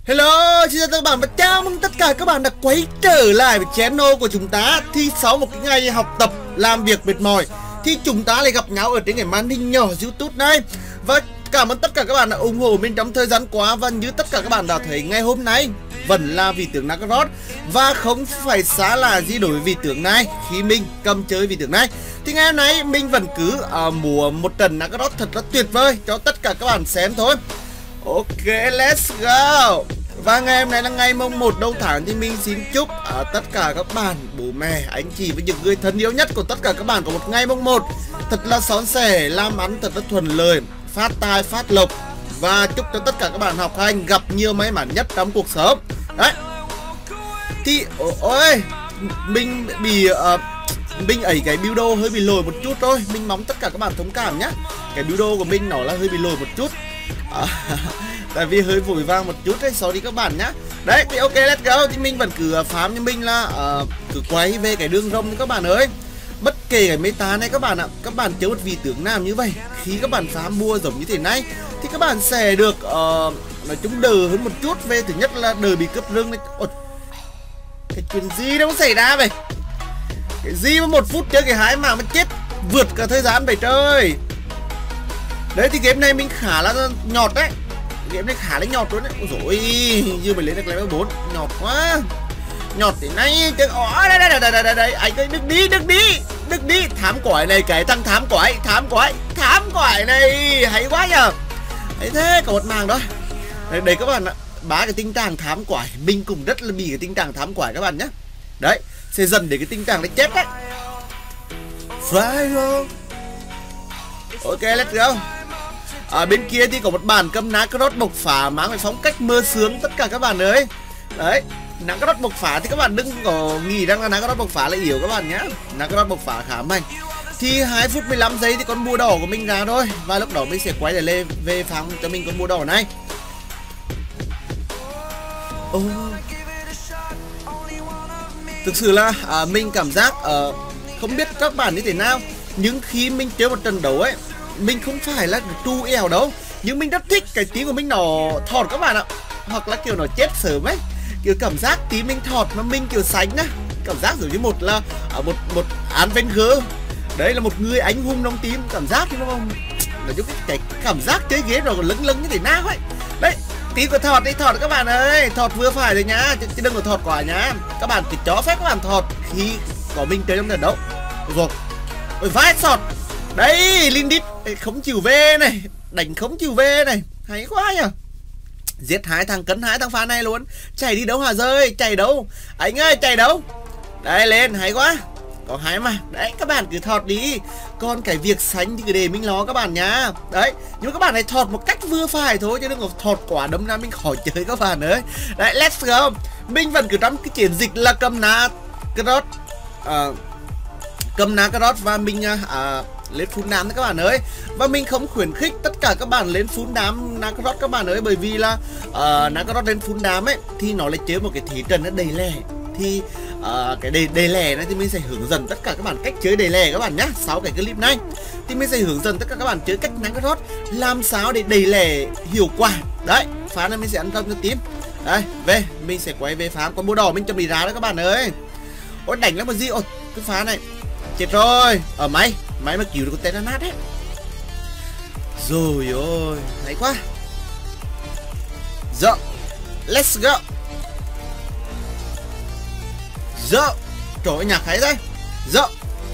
Hello, xin chào các bạn và chào mừng tất cả các bạn đã quay trở lại với channel của chúng ta. Thì sau một cái ngày học tập, làm việc mệt mỏi thì chúng ta lại gặp nhau ở trên cái màn hình nhỏ YouTube này. Và cảm ơn tất cả các bạn đã ủng hộ mình trong thời gian qua. Và như tất cả các bạn đã thấy, ngày hôm nay vẫn là vị tướng Nakaroth. Và không phải xa lạ gì đối với vị tướng này khi mình cầm chơi vị tướng này. Thì ngày hôm nay mình vẫn cứ múa một trận Nakaroth thật là tuyệt vời cho tất cả các bạn xem thôi. Ok, let's go. Và ngày hôm nay là ngày mùng 1 đầu tháng thì mình xin chúc tất cả các bạn, bố mẹ, anh chị và những người thân yêu nhất của tất cả các bạn có một ngày mùng 1 thật là xón xẻ, làm ăn thật là thuận lợi, phát tài, phát lộc. Và chúc cho tất cả các bạn học hành gặp nhiều may mắn nhất trong cuộc sống. Đấy. Thì, ôi, mình bị... mình ấy cái build đồ hơi bị lồi một chút thôi. Mình mong tất cả các bạn thông cảm nhé. Cái build đồ của mình nó là hơi bị lồi một chút. Tại vì hơi vội vàng một chút đấy, sorry các bạn nhá. Đấy thì ok, let's go. Thì mình vẫn cứ farm như mình là cứ quay về cái đường rồng các bạn ơi. Bất kể cái meta này các bạn ạ, các bạn chơi một vị tướng nào như vậy, khi các bạn farm mua giống như thế này thì các bạn sẽ được nói chung đỡ hơn một chút. Về thứ nhất là đỡ bị cướp rừng này. Cái chuyện gì đâu xảy ra vậy? Cái gì mà 1 phút chơi cái hái mà chết vượt cả thời gian vậy trời. Đấy thì game này mình khá là nhọt đấy. Game này khá là nhọt luôn đấy. Ôi dồi ôi, như mình lên được level 4. Nhọt quá. Nhọt thế này chứ. Đây anh ơi, đừng đi. Thám quái này, cái thằng thám quái này hay quá nhờ. Đấy thế có một màng đó. Đấy các bạn ạ, bá cái tình trạng thám quái. Mình cũng rất là bị cái tình trạng thám quái các bạn nhé. Đấy, sẽ dần để cái tình trạng này chết đấy. Fire. Ok, let's go. Ở bên kia thì có một bản cầm Nakaroth bộc phá mang về phong cách mơ sướng tất cả các bạn ơi. Đấy, Nakaroth bộc phá thì các bạn đừng có nghĩ rằng là Nakaroth bộc phá là yếu các bạn nhé. Nakaroth bộc phá khá mạnh. Thì 2 phút 15 giây thì con bùa đỏ của mình ra thôi. Và lúc đó mình sẽ quay lại lên về phóng cho mình con bùa đỏ này. Thực sự là mình cảm giác không biết các bạn như thế nào, nhưng khi mình chơi một trận đấu ấy, mình không phải là tru eo đâu, nhưng mình rất thích cái tí của mình nó thọt các bạn ạ. Hoặc là kiểu nó chết sớm ấy, kiểu cảm giác tí mình thọt mà mình kiểu sánh á. Cảm giác giống như một là một án ven gơ. Đấy là một người anh hùng trong tím. Cảm giác thì nó giúp cái cảm giác chơi ghế rồi còn lâng như thế nào ấy. Đấy, tí của thọt đi, thọt các bạn ơi. Thọt vừa phải rồi nhá, chứ đừng có thọt quả nhá. Các bạn chỉ cho phép các bạn thọt khi có mình chơi trong trận đấu. Rồi, ôi vai sọt. Đấy, Lindit không chịu về này, đánh không chịu về này, hay quá nhờ. Giết 2 thằng cấn 2 thằng phá này luôn. Chạy đi đâu hả rơi, chạy đâu anh ơi, chạy đâu. Đây lên, hay quá. Có 2 mà. Đấy, các bạn cứ thọt đi. Còn cái việc sánh thì cứ để mình lo các bạn nhá. Đấy, nhưng mà các bạn này thọt một cách vừa phải thôi, chứ đừng có thọt quả đấm ra mình khỏi chơi các bạn ơi. Đấy, let's go. Mình vẫn cứ trong cái chiến dịch là cầm Nakaroth, cầm Nakaroth và mình lên full đám các bạn ơi. Và mình không khuyến khích tất cả các bạn lên full đám Nakaroth các bạn ơi. Bởi vì là Nakaroth lên full đám ấy thì nó lại chơi một cái thế trận nó đầy lẻ. Thì cái đầy lẻ này thì mình sẽ hướng dẫn tất cả các bạn cách chơi đầy lẻ các bạn nhé. Sau cái clip này thì mình sẽ hướng dẫn tất cả các bạn chơi cách Nakaroth làm sao để đầy lẻ hiệu quả. Đấy, phá này mình sẽ ăn công cho tím. Đây, về mình sẽ quay về phá con búa đỏ mình chuẩn bị ra đó các bạn ơi. Ôi đánh lắm mà gì. Ôi cái phá này chết rồi. Ở máy mà cứu được con Tetanat ấy. Rồi ôi, hay quá. Rồi, let's go. Rồi, trời ơi nhạc hay đấy. Rồi.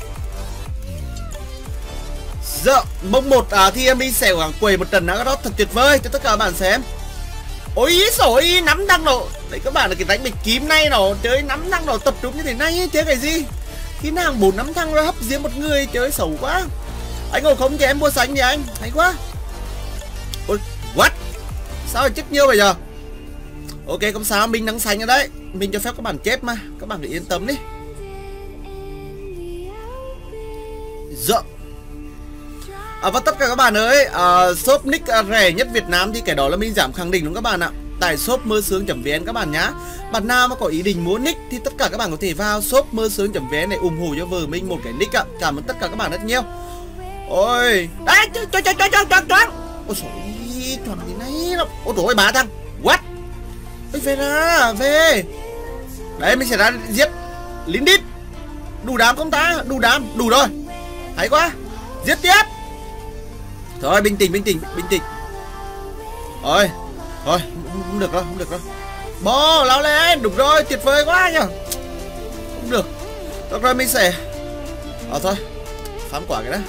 Rồi, mông 1 thì mình sẽ quẩy một trận Nakaroth thật tuyệt vời cho tất cả các bạn xem. Ôi xổi, nắm thằng nó. Đấy các bạn là cái đánh bịch kiếm này nó chơi nắm thằng nó tập trung như thế này ấy, chơi cái gì? Khi nào 4-5 thằng ra hấp riêng một người chơi xấu quá. Anh ngồi không cho em mua sánh đi anh, hay quá. Ôi, what? Sao lại chết nhiều bây giờ? Ok, không sao, mình đang sánh ở đấy. Mình cho phép các bạn chết mà, các bạn cứ yên tâm đi. Dạ. Và tất cả các bạn ơi, shop nick rẻ nhất Việt Nam thì cái đó là mình giảm khẳng định đúng các bạn ạ. Tại shop mơ sướng.vn các bạn nhá. Bạn nào mà có ý định mua nick thì tất cả các bạn có thể vào shop mơ sướng.vn này ủng hộ cho vợ mình một cái nick ạ. Cảm ơn tất cả các bạn rất nhiều. Ôi, đấy, choáng. Ôi trời, choáng thế này. Ôi trời ơi, 3 thằng. What? thì về ra, về. Đấy, mình sẽ ra giết lín đít. Đủ đám không ta? Đủ đám, đủ rồi. Hay quá. Giết tiếp. Thôi, bình tĩnh. Thôi, không được đâu, Bò, lao lên, đúng rồi, tuyệt vời quá nhở. Không được. Được rồi, mình sẽ thôi, phám quả cái đó.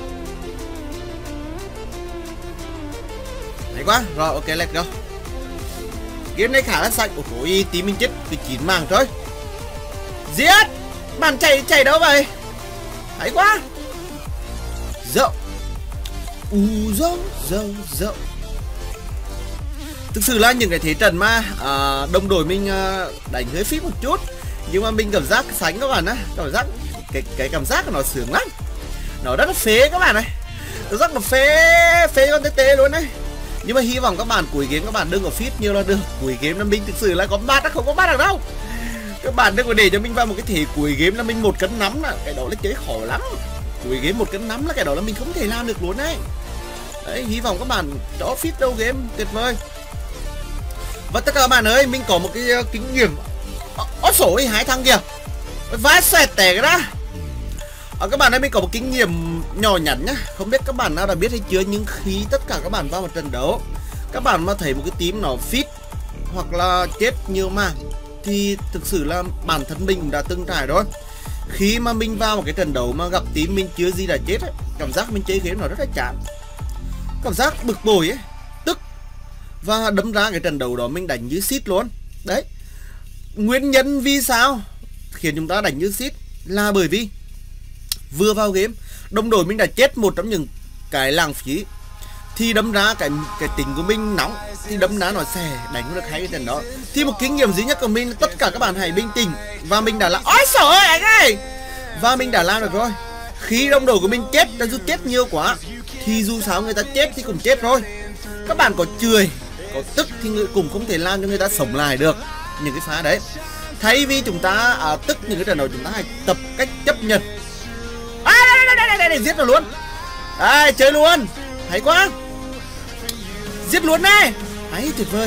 Hay quá, rồi ok, let's go. Game này khá là sạch. Ôi, tí mình chết vì 9 màng thôi. Giết. Bạn chạy đâu vậy? Hay quá. Dậu. Dậu. Thực sự là những cái thế trận mà đồng đội mình đánh hơi phí một chút, nhưng mà mình cảm giác sánh các bạn á, cảm giác cái cảm giác của nó sướng lắm. Nó rất là phế các bạn này. Nó rất là phế con tê luôn đấy. Nhưng mà hy vọng các bạn cuối game các bạn đừng có feed nhiều là được. Cuối game là mình thực sự là có bắt, không có bắt được đâu. Các bạn đừng có để cho mình vào một cái thể cuối game là mình 1 cân nắm là cái đó là chơi khó lắm. Cuối game 1 cân nắm là cái đó là mình không thể làm được luôn đấy. Đấy, hy vọng các bạn cho feed đâu game tuyệt vời. Và tất cả các bạn ơi, mình có một cái kinh nghiệm. Sổ ấy, 2 thằng kìa. Vãi xẹt tẻ cái đó. Các bạn ơi, mình có một kinh nghiệm nhỏ nhắn nhá. Không biết các bạn nào đã biết hay chưa, nhưng khi tất cả các bạn vào một trận đấu, các bạn mà thấy một cái team nó fit hoặc là chết nhiều mảng thì thực sự là bản thân mình đã từng trải rồi. Khi mà mình vào một cái trận đấu mà gặp team mình chưa gì đã chết ấy, cảm giác mình chơi game nó rất là chán, cảm giác bực bội ấy, tức. Và đâm ra cái trận đấu đó mình đánh như shit luôn. Đấy, nguyên nhân vì sao khiến chúng ta đánh như shit là bởi vì vừa vào game đồng đội mình đã chết một trong những cái lãng phí, thì đâm ra cái tính của mình nóng, thì đâm ra nó sẽ đánh được hay cái trận đó. Thì một kinh nghiệm duy nhất của mình là tất cả các bạn hãy bình tĩnh. Và mình đã làm ôi trời ơi anh ơi, và mình đã làm được rồi. Khi đồng đội của mình chết, đã dù chết nhiều quá thì dù sao người ta chết thì cũng chết rồi. Các bạn có chửi, có tức thì người cũng không thể làm cho người ta sống lại được những cái phá đấy. Thay vì chúng ta tức những cái trận đấu, chúng ta hãy tập cách chấp nhận. Đây, giết rồi luôn. Đây, chơi luôn. Hay quá. Giết luôn này. Hay, tuyệt vời.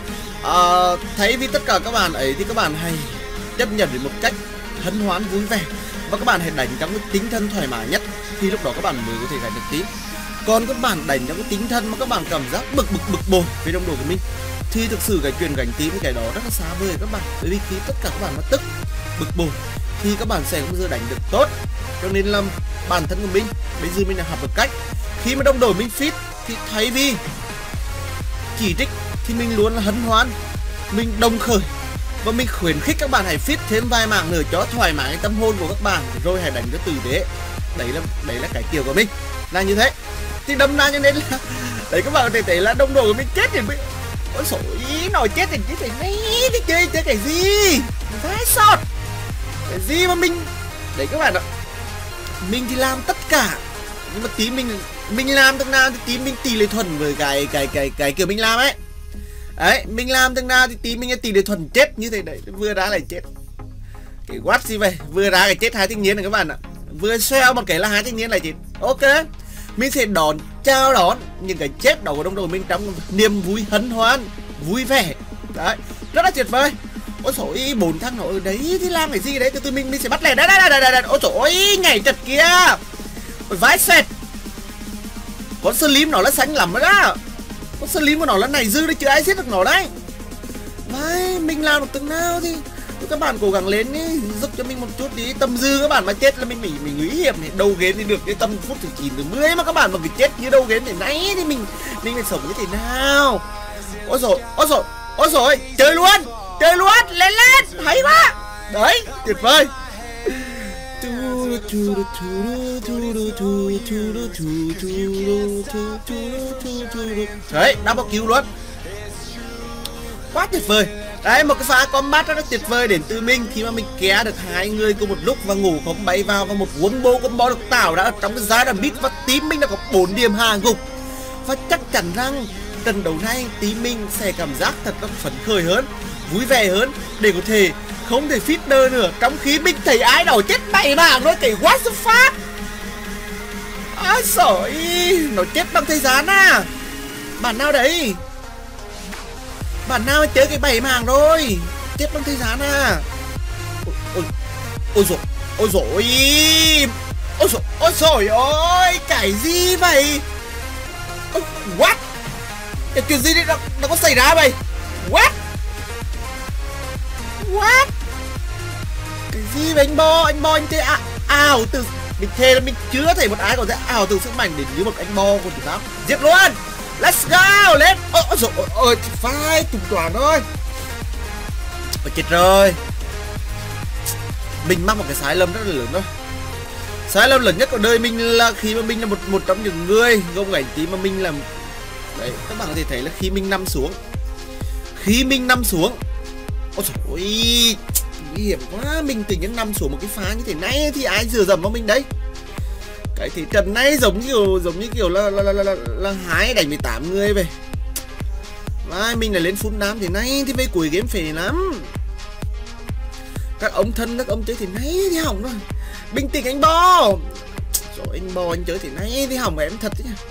Thay vì tất cả các bạn ấy thì các bạn hãy chấp nhận với một cách hân hoan vui vẻ, và các bạn hãy đánh trong cái tinh thần thoải mái nhất, thì lúc đó các bạn mới có thể gánh được team. Còn các bạn đánh trong cái tinh thần mà các bạn cảm giác bực bội với đồng đội của mình thì thực sự cái chuyện gánh team cái đó rất là xa vời các bạn. Bởi vì khi tất cả các bạn mà tức, bực bội thì các bạn sẽ không bao giờ đánh được tốt. Cho nên là bản thân của mình bây giờ mình đã học được cách, khi mà đồng đội mình fit thì thay vì chỉ trích thì mình luôn là hân hoan, mình đồng khởi, và mình khuyến khích các bạn hãy fit thêm vài mạng nữa cho thoải mái tâm hồn của các bạn, rồi hãy đánh cho tử tế. Đấy là cái kiểu của mình là như thế. Thì đâm ra cho nên là đấy, các bạn có thể thấy là đồng đội của mình chết thì mình ôi sổ ý nó chết thì này thì chơi cái gì vãi sọt cái gì mà mình đấy các bạn ạ. Mình thì làm tất cả, nhưng mà tí mình làm từng nào thì tí mình tỷ lệ thuần với cái kiểu mình làm ấy. Đấy, mình làm từng nào thì tí mình tỷ lệ thuần chết như thế đấy, vừa ra lại chết. Cái what gì vậy, vừa ra cái chết 2 thanh niên này các bạn ạ. Vừa xeo một cái là 2 thanh niên lại chết. Ok, mình sẽ chào đón những cái chết đó của đồng đội mình trong niềm vui hân hoan, vui vẻ. Đấy, rất là tuyệt vời. Ôi trời ơi, 4 thằng nó ở đấy thì làm cái gì đấy, từ từ mình sẽ bắt lẻ. Đây. Ôi trời ơi, nhảy chật kia. Ôi vãi sệt. Con Slim nó là xanh lắm rồi đó. Con Slim của nó là này dư đấy, chứ ai giết được nó đấy. Đấy, mình làm được từng nào thì các bạn cố gắng lên đi, giúp cho mình một chút tí. Tầm dư các bạn mà chết là mình nguy hiểm. Đầu game thì được cái tầm phút thứ 9 thứ 10, mà các bạn mà cứ chết như đầu game thì nãy thì mình phải sống như thế nào. Ôi rồi, chơi luôn, lên, hay quá. Đấy, tuyệt vời. Đấy, double kill luôn. Quá tuyệt vời. Đấy, một cái pha combat rất là tuyệt vời đến từ mình, khi mà mình kéo được 2 người cùng một lúc và ngủ không bay vào, và một combo được tạo ra trong cái giai đoạn beat, và team mình đã có 4 điểm hạ gục. Và chắc chắn rằng trận đấu này team mình sẽ cảm giác thật là phấn khởi hơn, vui vẻ hơn, để có thể không thể feeder nữa. Trong khi mình thấy ai đó chết 7 mạng rồi, cái what the fuck. Nó chết bằng thời gian à. Bạn nào đấy? Bạn nào chơi cái 7 màng rồi. Tiếp bằng thời gian à. Ôi dồi. Ôi dồi. Ôi dồi. Ôi dồi ôi. Cái gì vậy? What? Cái chuyện gì đấy nó có xảy ra vậy? What? What? Cái gì vậy anh Bo? Anh thấy ảo từ... Mình thề là mình chưa thấy một ai có thể ảo từ sức mạnh đến như một anh Bo của chúng ta. Giết luôn. Let's go. Lên. Ôi dồi ôi. Phải trùng toàn thôi. Ôi chết rồi. Mình mắc một cái sai lầm rất là lớn thôi. Sai lầm lớn nhất của đời mình là khi mà mình là một trong những người gông gánh tí mà mình làm. Đấy, các bạn có thể thấy là khi mình nằm xuống. Ôi trời ơi, nguy hiểm quá. Mình tự nhiên nằm xuống một cái phá như thế này thì ai dựa dầm vào mình đấy. Cái thị trần này giống như kiểu là hái đánh 18 người về. Và mình lại lên full đam thế này thì về cuối game phê lắm. Các ông thân các ông chơi thế này thì hỏng rồi. Bình tĩnh anh Bo. Rồi anh Bo anh chơi thế này thì hỏng em thật chứ.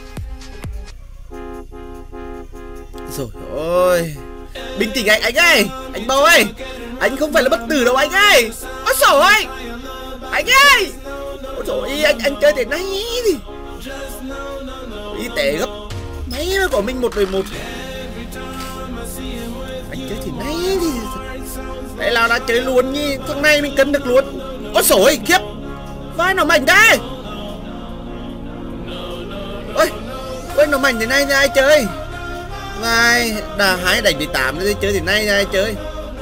Rồi ôi. Bình tĩnh anh ơi. Anh Bo ơi. Anh không phải là bất tử đâu anh ơi. Ôi trời ơi. Anh ơi. Ôi trời ơi anh chơi thế này thì y tế gấp mấy của mình 1-1. Anh chơi thế này thì đấy là đã chơi luôn như thằng này mình cân được luôn. Ôi trời ơi khiếp. Vai nó mảnh đây. Ôi nó mảnh thế này thì ai chơi. Vai đã hái đánh 18 thì chơi thế này thì ai chơi.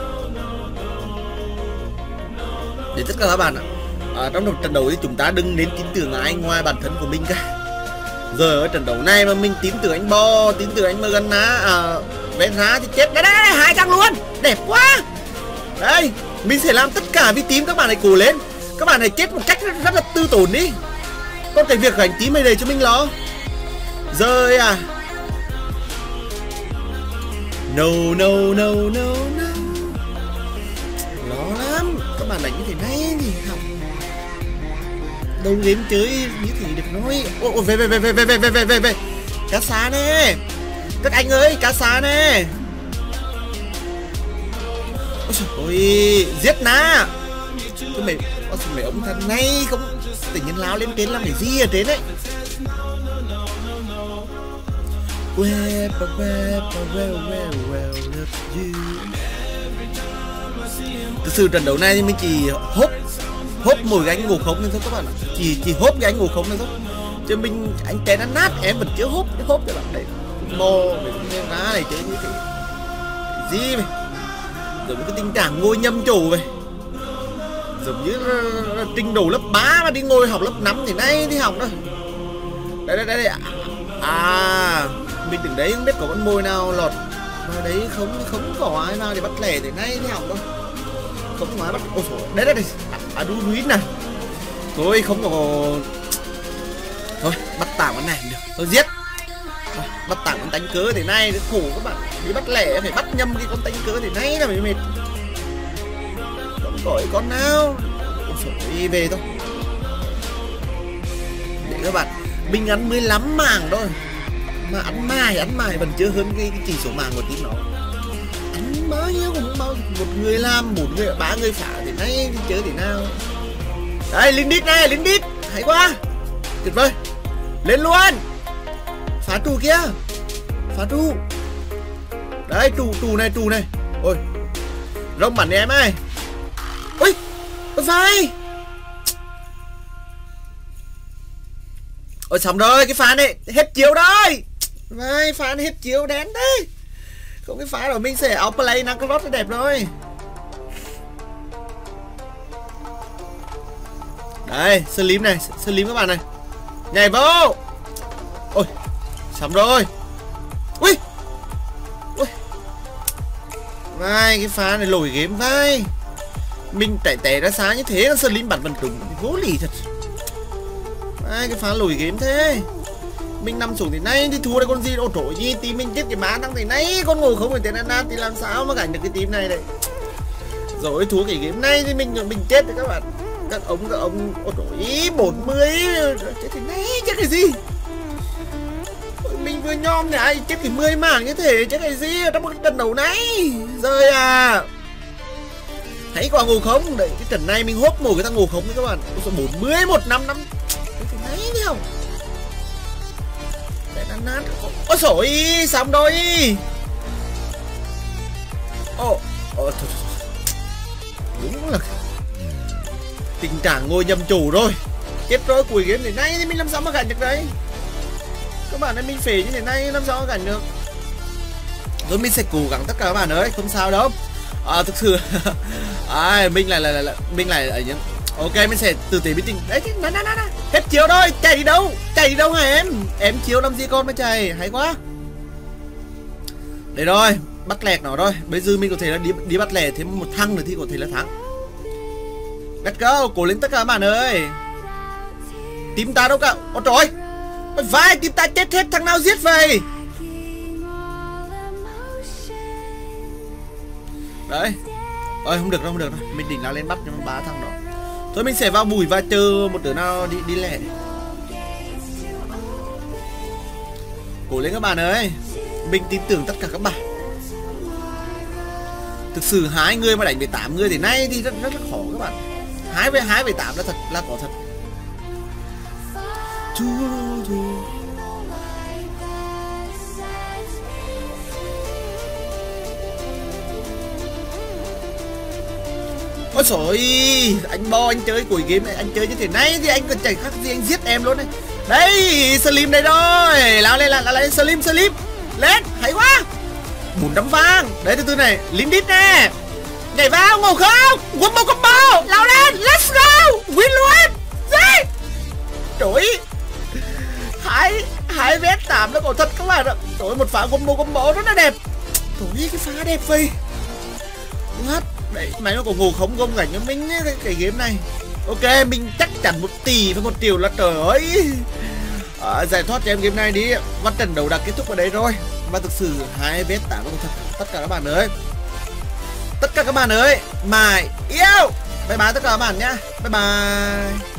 Để tất cả các bạn ạ, trong một trận đấu thì chúng ta đừng nên tin tưởng ai ngoài bản thân của mình cả. Giờ ở trận đấu này mà mình tin tưởng anh Bo, tin tưởng anh Morgana ven ra thì chết. Đây 2 căng luôn. Đẹp quá. Đây, mình sẽ làm tất cả vì team, các bạn hãy cố lên. Các bạn hãy chết một cách rất là tư tổn đi. Còn cái việc gánh team này để cho mình lo. Rơi à. No. Lo lắm. Các bạn đánh như thế này thì học đâu game chơi như thế được nói. Ôi về. Cá xá nè. Các anh ơi, cá xá nè. Ôi giết ná. Cái mày ông thằng này không tự nhiên lao lên trên làm cái gì ở trên đấy. Thực sự trận đấu này thì mình chỉ hốt mỗi cái anh ngủ không nên thôi các bạn ạ. Chỉ hốt cái anh ngủ không nên thôi. Chứ mình anh té nó nát em vẫn chưa hốt cho bạn đấy. Mồ để nghe ná này chơi như thế. Cái gì vậy? Giống cái tình trạng ngồi nhầm chỗ vậy. Giống như trình độ lớp 3 mà đi ngồi học lớp 5 thì nay thì học đâu. Đây. À, mình đứng đấy không biết có con mồi nào lọt vào đấy không có ai nào để bắt lẻ thế này thì học đâu. Không có ai bắt. Ôi trời, đây. Duit này. Thôi không có. Thôi, bắt tạm con này được. Tôi giết. Thôi, bắt tạm con tánh cớ thế này nó khổ các bạn. Đi bắt lẻ phải bắt nhầm cái con tánh cớ thế này là mới mệt. Không có con nào. Ôi trời, đi về thôi. Để các bạn, mình ăn 15 màng thôi. Mà ăn mài vẫn chưa hơn cái chỉ số màng của team nó. Ăn bao nhiêu cũng bao, một người làm, 4 người, 3 người phá thế này thì chơi thế nào. Đây, Linh Đít, hay quá. Tuyệt vời. Lên luôn. Phá trụ kia. Phá trụ. Đấy, trụ này. Ôi. Rông bắn em ơi. Ôi vai. Ôi xong rồi, cái phá này hết chiếu rồi. Vai, phá này hết chiếu đen đấy. Không cái phá rồi mình sẽ outplay Nakaroth nó đẹp rồi. Đây, Slim này, Slim các bạn này. Nhảy vô. Ôi, xong rồi. Ui. Vai, cái phá này lỗi game vai. Mình tẻ ra xa như thế, Slim bắn vẫn trúng, vô lý thật. Vai, cái phá lỗi game thế. Mình nằm xuống thế này thì thua đây con gì đâu trội gì. Team mình chết cái má thằng thế này. Con ngồi không phải thế nan thì làm sao mà gánh được cái team này đấy. Rồi thua cái game này thì mình chết rồi các bạn. Các ông ôi trời 40 chết thế này chết cái gì. Mình người nhom này chết thì 10 mảng như thế chứ cái gì ở trong cái trận đấu này rơi à. Hãy quả ngủ không đấy, cái trận này mình hốt một cái thằng ngủ không đấy các bạn. Số 40 155 cái này thấy không để nát. Ôi xổi xong rồi. Thôi. Đúng là tình trạng ngồi nhầm chủ rồi. Chết rồi, cuối game thế này thì mình làm sao mà gánh được đấy. Các bạn ơi, mình phế như thế này làm sao mà gánh được. Rồi mình sẽ cố gắng tất cả các bạn ơi, không sao đâu. Thực sự mình lại ở những ok, mình sẽ từ từ bình tĩnh. Đấy, hết chiếu rồi, chạy đi đâu hả em chiếu làm gì con mà chạy, hay quá. Đấy rồi, bắt lẹt nó rồi. Bây giờ mình có thể là đi bắt lẹt thêm một thằng nữa thì có thể là thắng. Let's go, cố lên tất cả các bạn ơi. Team ta đâu cả. Ôi trời, vai team ta chết hết, thằng nào giết vậy. Đấy. Ôi không được đâu, mình định lao lên bắt cho nó 3 thằng đó. Thôi mình sẽ vào bụi và chờ một đứa nào đi lẻ. Cố lên các bạn ơi. Mình tin tưởng tất cả các bạn. Thực sự 2 người mà đánh với 8 người thế này thì rất là khó các bạn. 2 với 8 là thật là có thật. Ôi trời, anh Bo anh chơi cuối game này, anh chơi như thế này thì anh còn chẳng khác gì anh giết em luôn này. Đấy, Slim đây rồi. Lao lên Slim. Lên, hay quá. 400 vàng. Đấy, từ từ này, Lindit nè. Nhảy vào, ngủ không? Combo, lao lên, let's go. Win luôn. Đấy. Trời, 2 vs 8 nó có thật các bạn ạ. Trời, một pha combo rất là đẹp. Trời, cái pha đẹp vậy. What? Đấy, mày nó có ngủ không gom gánh cho mình cái game này. Ok, mình chắc chắn 1 tỷ với 1 triệu là trời ơi. Giải thoát cho em game này đi. Và trận đấu đã kết thúc ở đây rồi. Và thực sự 2 vs 8 nó thật. Tất cả các bạn ơi, mày yêu. Bye bye tất cả các bạn nhá. Bye bye.